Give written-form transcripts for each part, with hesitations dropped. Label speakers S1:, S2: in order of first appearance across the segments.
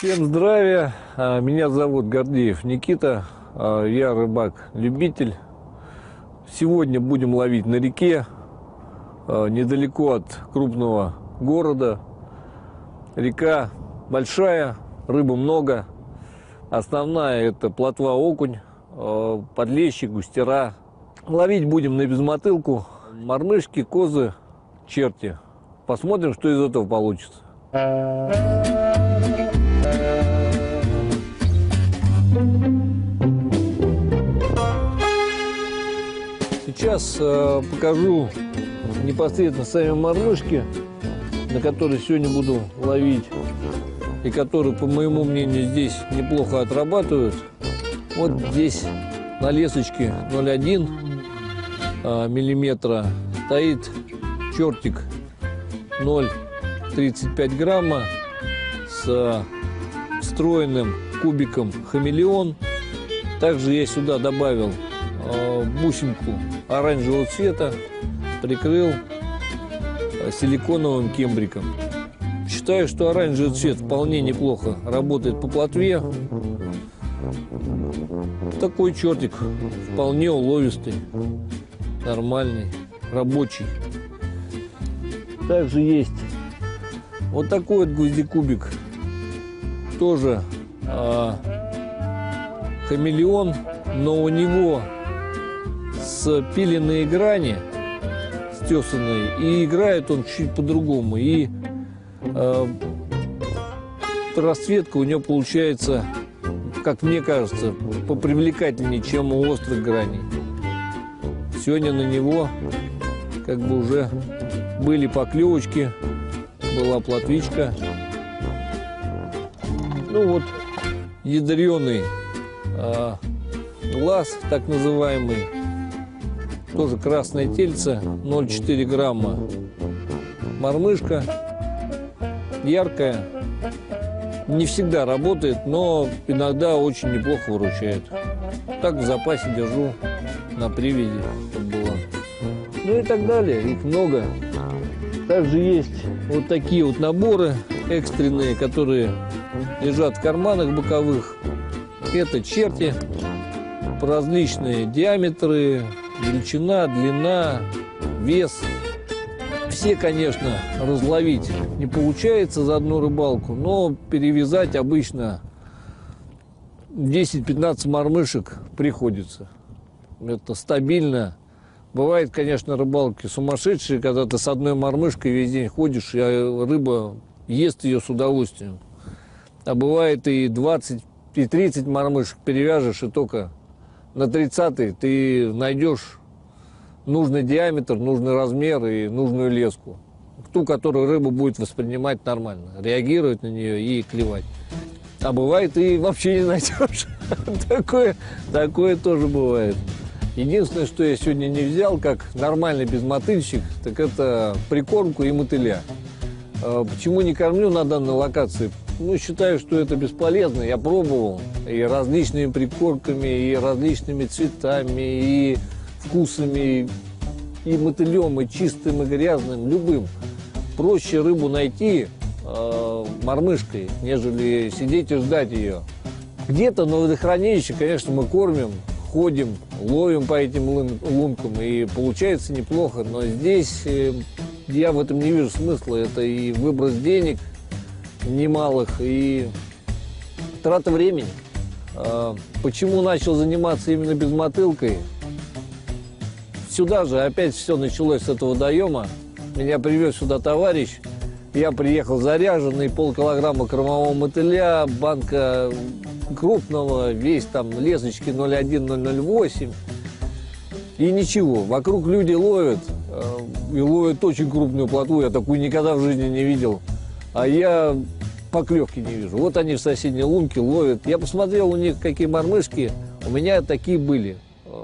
S1: Всем здравия, меня зовут Гордеев Никита, я рыбак-любитель. Сегодня будем ловить на реке, недалеко от крупного города. Река большая, рыбы много. Основная — это плотва, окунь, подлещик, густера. Ловить будем на безмотылку, мормышки, козы, черти. Посмотрим, что из этого получится. Сейчас покажу непосредственно сами мормышки, на которые сегодня буду ловить, и которые, по моему мнению, здесь неплохо отрабатывают. Вот здесь на лесочке 0,1 миллиметра стоит чертик 0,35 грамма с встроенным кубиком хамелеон. Также я сюда добавил бусинку оранжевого цвета, прикрыл силиконовым кембриком. Считаю, что оранжевый цвет вполне неплохо работает по плотве. Такой чертик вполне уловистый, нормальный, рабочий. Также есть вот такой вот гвоздикубик, тоже хамелеон, но у него спиленные грани, стесанные, и играет он чуть по-другому, и расцветка у него получается, как мне кажется, попривлекательнее, чем у острых граней. Сегодня на него как бы уже были поклевочки, была плотвичка. Ну вот, ядреный глаз, так называемый, тоже красное тельце, 0,4 грамма. Мормышка яркая, не всегда работает, но иногда очень неплохо выручает. Так в запасе держу на привязи, чтобы было. Ну и так далее, их много. Также есть вот такие вот наборы экстренные, которые лежат в карманах боковых. Это черти, различные диаметры, величина, длина, вес. Все, конечно, разловить не получается за одну рыбалку, но перевязать обычно 10-15 мормышек приходится. Это стабильно. Бывает, конечно, рыбалки сумасшедшие, когда ты с одной мормышкой весь день ходишь, и рыба ест ее с удовольствием. А бывает и 20, и 30 мормышек перевяжешь, и только на 30-й ты найдешь нужный диаметр, нужный размер и нужную леску. Ту, которую рыба будет воспринимать нормально, реагировать на нее и клевать. А бывает и вообще не найдешь. Такое тоже бывает. Единственное, что я сегодня не взял, как нормальный безмотыльщик, так это прикормку и мотыля. Почему не кормлю на данной локации? Ну, считаю, что это бесполезно. Я пробовал и различными прикормками, и различными цветами, и вкусами, и мотылем, и чистым, и грязным, любым. Проще рыбу найти мормышкой, нежели сидеть и ждать ее. Где-то на водохранилище, конечно, мы кормим, ходим, ловим по этим лункам, и получается неплохо. Но здесь я в этом не вижу смысла. Это и выброс денег немалых, и трата времени. Почему начал заниматься именно безмотылкой? Сюда же опять все началось с этого водоема. Меня привез сюда товарищ. Я приехал заряженный, полкилограмма кормового мотыля, банка крупного, весь там лесочки 0,1, 0,08. И ничего, вокруг люди ловят, и ловят очень крупную плотву. Я такую никогда в жизни не видел. А я поклевки не вижу. Вот они в соседней лунке ловят. Я посмотрел у них, какие мормышки. У меня такие были.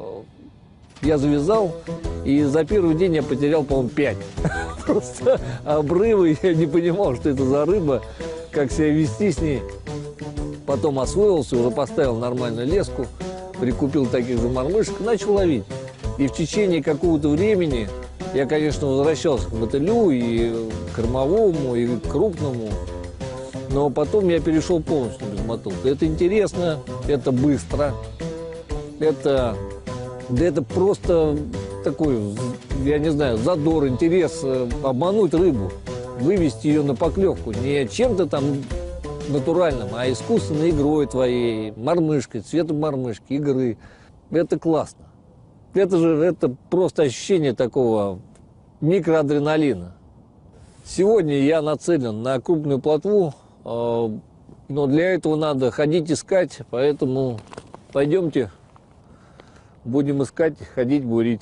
S1: Я завязал, и за первый день я потерял, по-моему, 5. Просто обрывы, я не понимал, что это за рыба, как себя вести с ней. Потом освоился, уже поставил нормальную леску, прикупил таких же мормышек, начал ловить. И в течение какого-то времени я, конечно, возвращался к мотылю, и к кормовому, и к крупному. Но потом я перешел полностью без мотылка. Это интересно, это быстро, это просто такой, я не знаю, задор, интерес, обмануть рыбу, вывести ее на поклевку не чем-то там натуральным, а искусственной игрой твоей, мормышкой, цветом мормышки, игры. Это классно. Это просто ощущение такого микроадреналина. Сегодня я нацелен на крупную плотву, но для этого надо ходить искать, поэтому пойдемте, будем искать, ходить, бурить.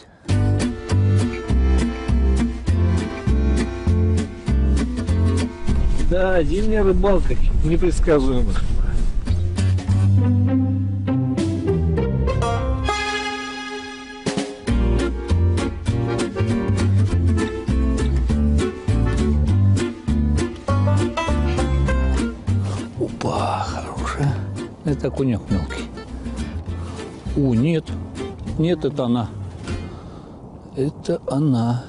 S1: Да, зимняя рыбалка непредсказуема.
S2: Опа, хорошая. Это окунек мелкий. О, нет. Нет, это она. Это она.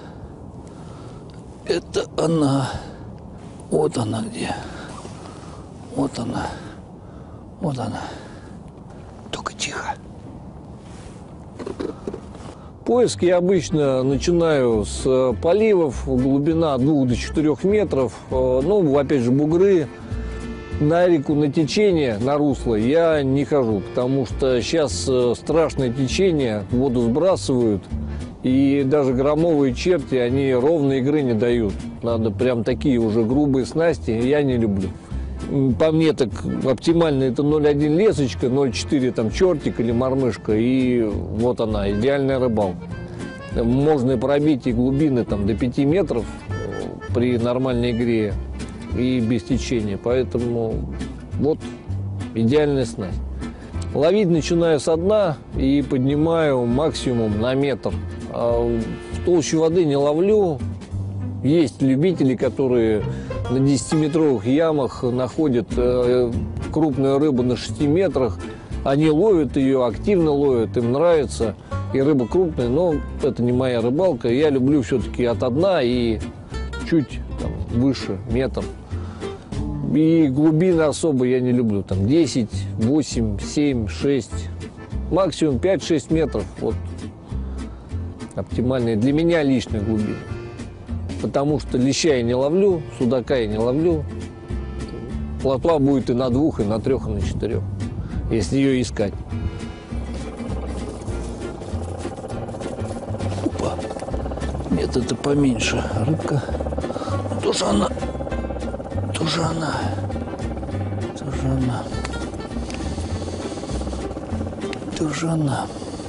S2: Это она. Вот она где. Вот она. Вот она. Только тихо.
S1: Поиск я обычно начинаю с поливов, глубина 2 до 4 метров. Ну, опять же, бугры. На реку, на течение, на русло я не хожу, потому что сейчас страшное течение, воду сбрасывают. И даже громовые черти, они ровной игры не дают. Надо прям такие уже грубые снасти, я не люблю. По мне так оптимально это 0,1 лесочка, 0,4 там чертик или мормышка, и вот она, идеальная рыбалка. Можно пробить и глубины там до 5 метров при нормальной игре и без течения, поэтому вот идеальная снасть. Ловить начинаю со дна и поднимаю максимум на метр. В толщу воды не ловлю. Есть любители, которые на 10-метровых ямах находят крупную рыбу на 6 метрах. Они ловят ее, активно ловят, им нравится. И рыба крупная, но это не моя рыбалка. Я люблю все-таки от дна и чуть там, выше метр. И глубины особо я не люблю. Там 10, 8, 7, 6, максимум 5-6 метров. Вот оптимальные для меня личные глубины. Потому что леща я не ловлю, судака я не ловлю. Плотва будет и на 2, и на 3, и на 4, если ее искать.
S2: Опа. Нет, это поменьше рыбка. Тоже она. Тоже она. Тоже она. Тоже она.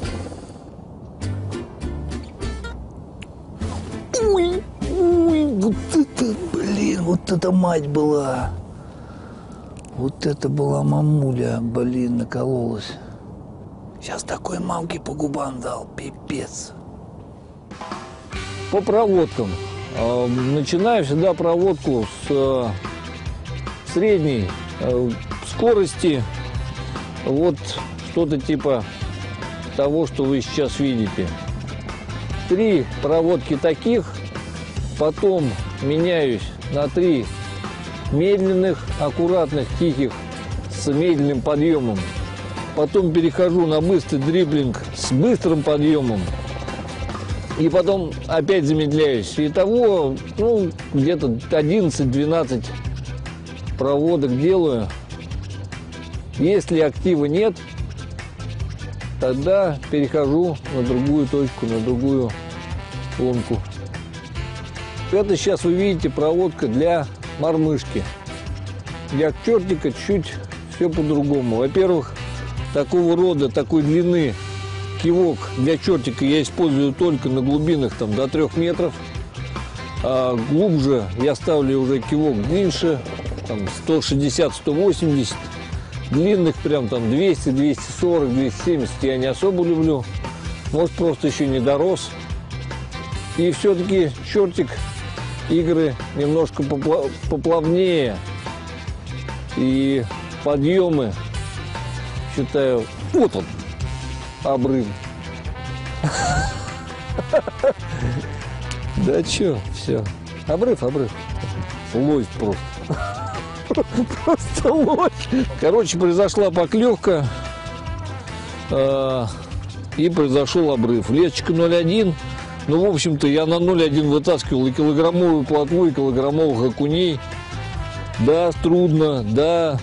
S2: Ой, ой, вот это, блин, вот это мать была. Вот это была мамуля, блин, накололась. Сейчас такой мамке по губам дал, пипец.
S1: По проводкам. Начинаю всегда проводку с средней скорости. Вот что-то типа того, что вы сейчас видите. 3 проводки таких, потом меняюсь на 3 медленных, аккуратных, тихих, с медленным подъемом. Потом перехожу на быстрый дриблинг с быстрым подъемом. И потом опять замедляюсь. Итого, ну, где-то 11-12 проводок делаю. Если актива нет, тогда перехожу на другую точку, на другую лунку. Это сейчас вы видите проводка для мормышки. Для чертика чуть все по-другому. Во-первых, такого рода, такой длины кивок для чертика я использую только на глубинах там, до 3 метров. А глубже я ставлю уже кивок длиннее, там 160-180. Длинных прям там 200, 240, 270 я не особо люблю. Может, просто еще не дорос. И все-таки чертик, игры немножко поплавнее. И подъемы, считаю, вот он, обрыв. Да что, все. Обрыв. Лось просто. Просто лось. Короче, произошла поклевка. И произошел обрыв. Лесочка 0,1. Ну, в общем-то, я на 0,1 вытаскивал и килограммовую плотву, и килограммовых окуней. Да, трудно, да.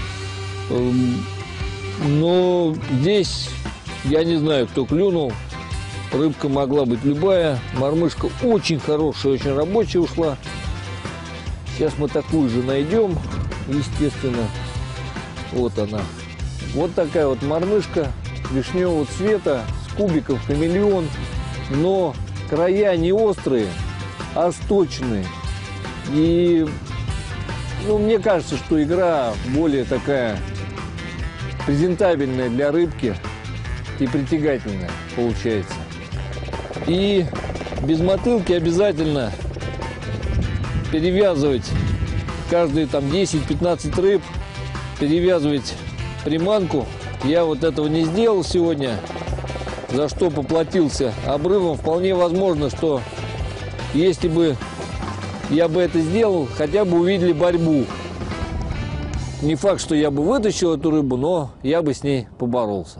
S1: Но здесь, я не знаю, кто клюнул. Рыбка могла быть любая. Мормышка очень хорошая, очень рабочая ушла. Сейчас мы такую же найдем, естественно. Вот она. Вот такая вот мормышка вишневого цвета, с кубиков хамелеон. Но края не острые, а сточные. И, ну, мне кажется, что игра более такая презентабельная для рыбки и притягательная получается. И без мотылки обязательно перевязывать каждые там 10-15 рыб, перевязывать приманку. Я вот этого не сделал сегодня, за что поплатился обрывом. Вполне возможно, что если бы я бы это сделал, хотя бы увидели борьбу. Не факт, что я бы вытащил эту рыбу, но я бы с ней поборолся.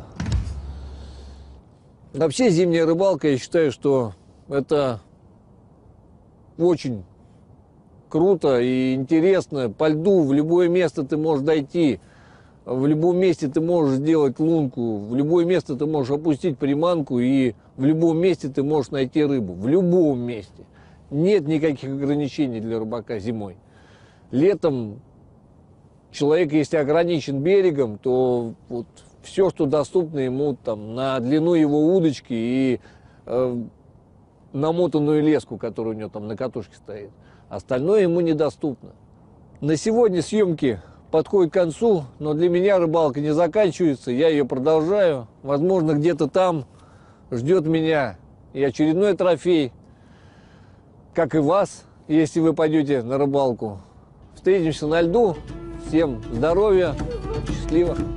S1: Вообще зимняя рыбалка, я считаю, что это очень круто и интересно. По льду в любое место ты можешь дойти. В любом месте ты можешь сделать лунку. В любое место ты можешь опустить приманку. И в любом месте ты можешь найти рыбу. В любом месте. Нет никаких ограничений для рыбака зимой. Летом человек, если ограничен берегом, то вот все, что доступно ему там, на длину его удочки и намотанную леску, которая у него там на катушке стоит. Остальное ему недоступно. На сегодня съемки подходят к концу, но для меня рыбалка не заканчивается. Я ее продолжаю. Возможно, где-то там ждет меня и очередной трофей, как и вас, если вы пойдете на рыбалку. Встретимся на льду. Всем здоровья, счастливо.